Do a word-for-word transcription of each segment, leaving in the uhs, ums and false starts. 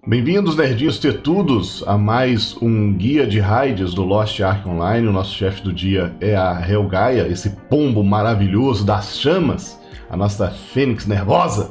Bem-vindos, nerdinhos tetudos, a mais um guia de raids do Lost Ark Online. O nosso chefe do dia é a Helgaia, esse pombo maravilhoso das chamas, a nossa fênix nervosa.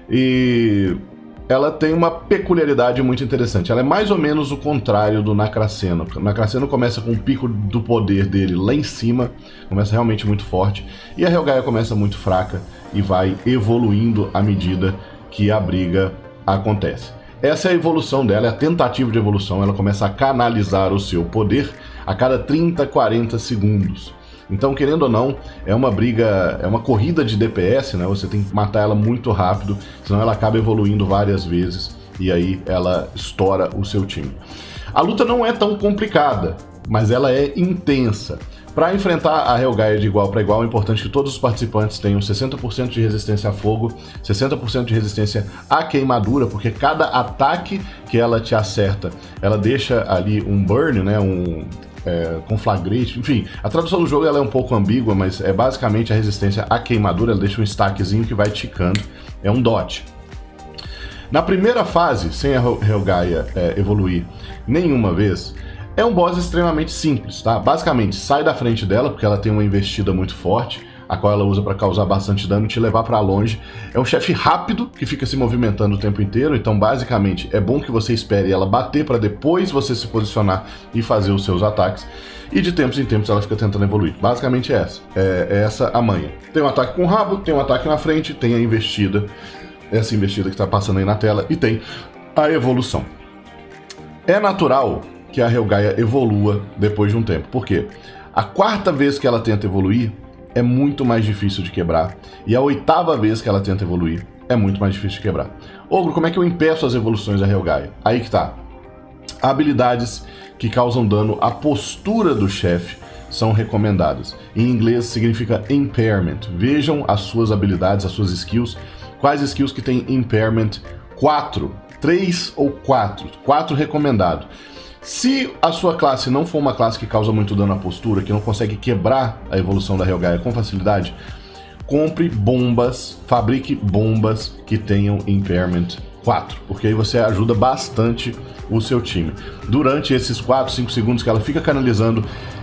E ela tem uma peculiaridade muito interessante. Ela é mais ou menos o contrário do Nacraceno. O Nacraceno começa com o pico do poder dele lá em cima, começa realmente muito forte, e a Helgaia começa muito fraca e vai evoluindo à medida que a briga acontece. Essa é a evolução dela, é a tentativa de evolução. Ela começa a canalizar o seu poder a cada trinta, quarenta segundos. Então, querendo ou não, é uma briga, é uma corrida de D P S, né? Você tem que matar ela muito rápido, senão ela acaba evoluindo várias vezes e aí ela estoura o seu time. A luta não é tão complicada, mas ela é intensa. Para enfrentar a Helgaia de igual para igual, é importante que todos os participantes tenham sessenta por cento de resistência a fogo, sessenta por cento de resistência à queimadura, porque cada ataque que ela te acerta, ela deixa ali um burn, né, um é, conflagrate, enfim. A tradução do jogo ela é um pouco ambígua, mas é basicamente a resistência à queimadura, ela deixa um stackzinho que vai ticando, é um dot. Na primeira fase, sem a Helgaia é, evoluir nenhuma vez, é um boss extremamente simples, tá? Basicamente, sai da frente dela, porque ela tem uma investida muito forte, a qual ela usa para causar bastante dano e te levar para longe. É um chefe rápido, que fica se movimentando o tempo inteiro, então basicamente é bom que você espere ela bater para depois você se posicionar e fazer os seus ataques. E de tempos em tempos ela fica tentando evoluir. Basicamente é essa, é, é essa a manha. Tem um ataque com o rabo, tem um ataque na frente, tem a investida, essa investida que está passando aí na tela, e tem a evolução. É natural que a Helgaia evolua depois de um tempo. Por quê? A quarta vez que ela tenta evoluir é muito mais difícil de quebrar, e a oitava vez que ela tenta evoluir é muito mais difícil de quebrar. Ogro, como é que eu impeço as evoluções da Helgaia? Aí que tá. Habilidades que causam dano à postura do chefe são recomendadas. Em inglês significa impairment. Vejam as suas habilidades, as suas skills. Quais skills que tem impairment? quatro, três ou quatro. quatro recomendado. Se a sua classe não for uma classe que causa muito dano à postura, que não consegue quebrar a evolução da Helgaia com facilidade, compre bombas, fabrique bombas que tenham Impairment quatro, porque aí você ajuda bastante o seu time. Durante esses quatro, cinco segundos que ela fica canalizando,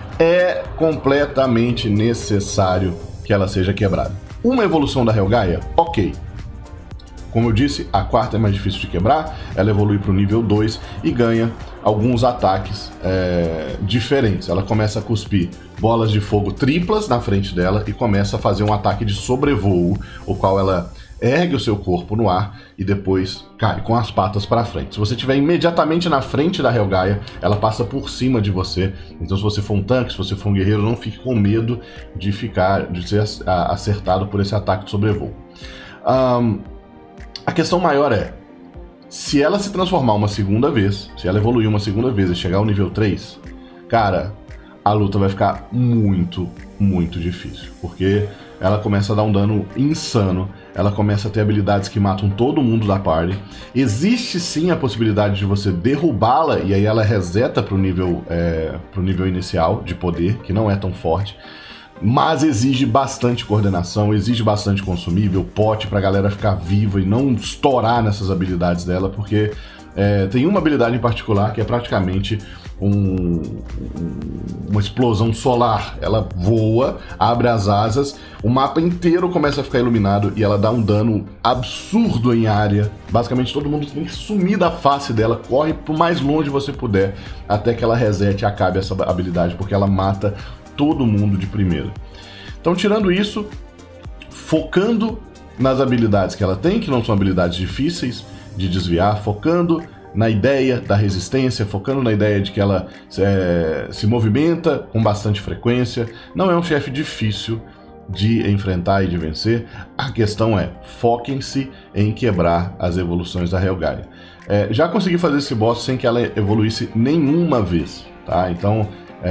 é completamente necessário que ela seja quebrada. Uma evolução da Helgaia, ok. Como eu disse, a quarta é mais difícil de quebrar, ela evolui para o nível dois e ganha alguns ataques é, diferentes. Ela começa a cuspir bolas de fogo triplas na frente dela e começa a fazer um ataque de sobrevoo, o qual ela ergue o seu corpo no ar e depois cai com as patas para frente. Se você estiver imediatamente na frente da Helgaia, ela passa por cima de você. Então, se você for um tanque, se você for um guerreiro, não fique com medo de ficar, de ser acertado por esse ataque de sobrevoo. Um, A questão maior é, se ela se transformar uma segunda vez, se ela evoluir uma segunda vez e chegar ao nível três, cara, a luta vai ficar muito, muito difícil, porque ela começa a dar um dano insano, ela começa a ter habilidades que matam todo mundo da party. Existe sim a possibilidade de você derrubá-la e aí ela reseta para o nível, é, pro nível inicial de poder, que não é tão forte. Mas exige bastante coordenação, exige bastante consumível, pote pra galera ficar viva e não estourar nessas habilidades dela, porque é, tem uma habilidade em particular que é praticamente um, uma explosão solar. Ela voa, abre as asas, o mapa inteiro começa a ficar iluminado e ela dá um dano absurdo em área. Basicamente todo mundo tem que sumir da face dela, corre pro mais longe você puder, até que ela resete e acabe essa habilidade, porque ela mata todo mundo de primeira. Então, tirando isso, focando nas habilidades que ela tem, que não são habilidades difíceis de desviar, focando na ideia da resistência, focando na ideia de que ela é, se movimenta com bastante frequência, não é um chefe difícil de enfrentar e de vencer. A questão é, foquem-se em quebrar as evoluções da Helgaia. É, já consegui fazer esse boss sem que ela evoluísse nenhuma vez, tá? Então,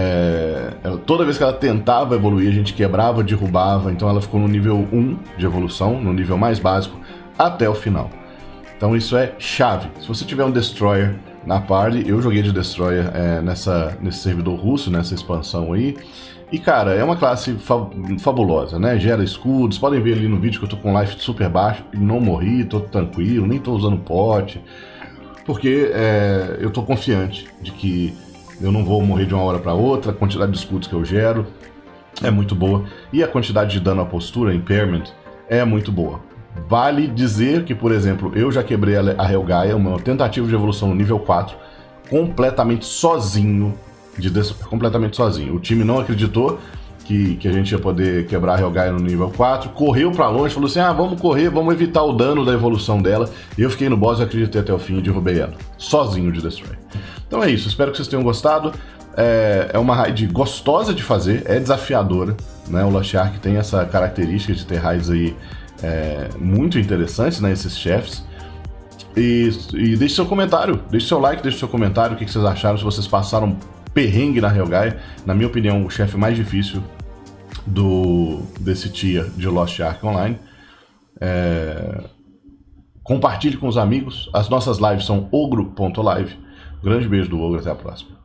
É, ela, toda vez que ela tentava evoluir, a gente quebrava, derrubava, então ela ficou no nível um de evolução, no nível mais básico, até o final. Então isso é chave. Se você tiver um Destroyer na party, eu joguei de Destroyer é, nessa, nesse servidor russo, nessa expansão aí, e cara, é uma classe fa fabulosa, né? Gera escudos, podem ver ali no vídeo que eu tô com life super baixo e não morri, tô tranquilo, nem tô usando pote. porque é, eu tô confiante de que eu não vou morrer de uma hora para outra, a quantidade de escudos que eu gero é muito boa, e a quantidade de dano à postura, impairment, é muito boa. Vale dizer que, por exemplo, eu já quebrei a Helgaia, uma tentativa de evolução no nível quatro, completamente sozinho, de completamente sozinho. O time não acreditou que, que a gente ia poder quebrar a Helgaia no nível quatro, correu pra longe, falou assim, ah, vamos correr, vamos evitar o dano da evolução dela. Eu fiquei no boss e acreditei até o fim e derrubei ela, sozinho de Destroy. Então é isso, espero que vocês tenham gostado. É, é uma raid gostosa de fazer, é desafiadora, né? O Lost Ark tem essa característica de ter raids aí é, muito interessantes, né, esses chefes. E, e deixe seu comentário, deixe seu like, deixe seu comentário, o que vocês acharam, se vocês passaram perrengue na Helgaia. Na minha opinião, o chefe mais difícil do, desse tier de Lost Ark Online. É, compartilhe com os amigos, as nossas lives são ogro ponto live. Grande beijo do Ogro, até a próxima.